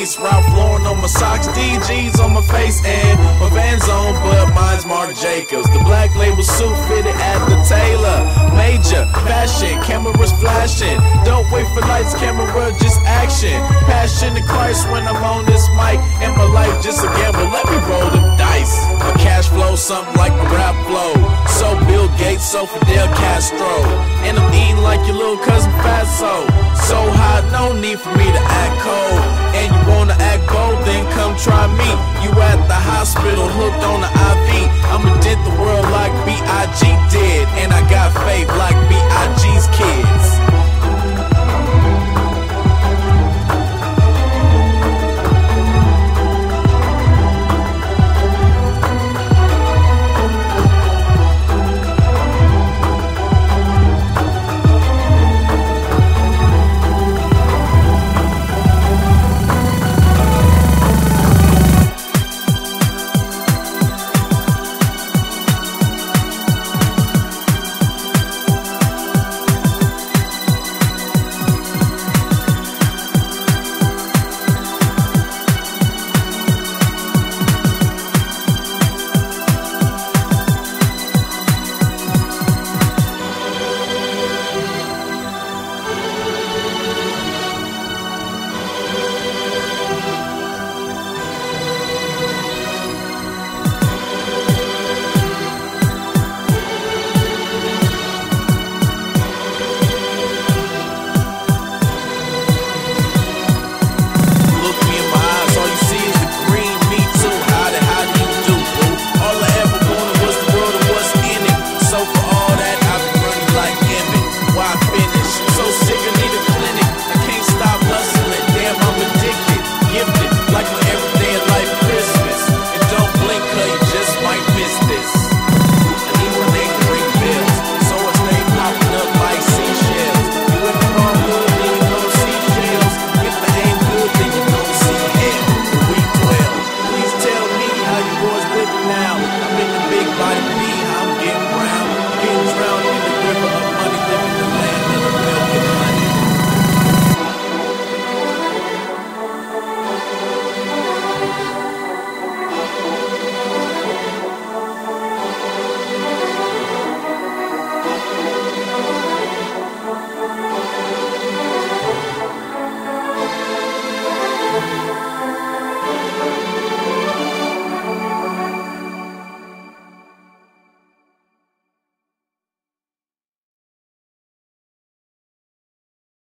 face. Ralph Lauren on my socks, DG's on my face, and my Vans on, but mine's Marc Jacobs. The black label suit fitted at the tailor. Major fashion, cameras flashing. Don't wait for lights, camera just action. Passion to Christ when I'm on this mic, and my life just a gamble. Let me roll the dice. My cash flow something like my rap flow. So Bill Gates, so Fidel Castro, and I'm eating like your little cousin Fatso. So hot, no need for me to act cold. And you wanna act bold, then come try me. You at the hospital, hooked on the IV. I'ma dent the world like B.I.G. did, and I got faith like B.I.G.'s kids.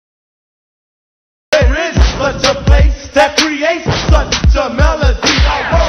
Such a place that creates such a melody.